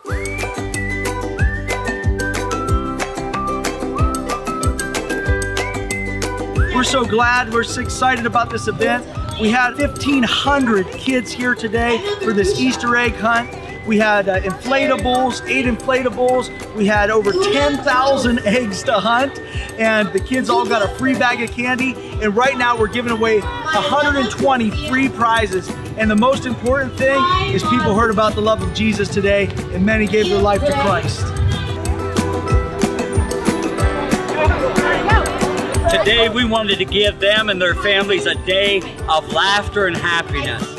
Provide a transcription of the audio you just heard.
We're so glad, we're so excited about this event. We had 1,500 kids here today for this Easter egg hunt. We had inflatables, 8 inflatables. We had over 10,000 eggs to hunt, and the kids all got a free bag of candy. And right now we're giving away 120 free prizes. And the most important thing is people heard about the love of Jesus today, and many gave their life to Christ. Today we wanted to give them and their families a day of laughter and happiness.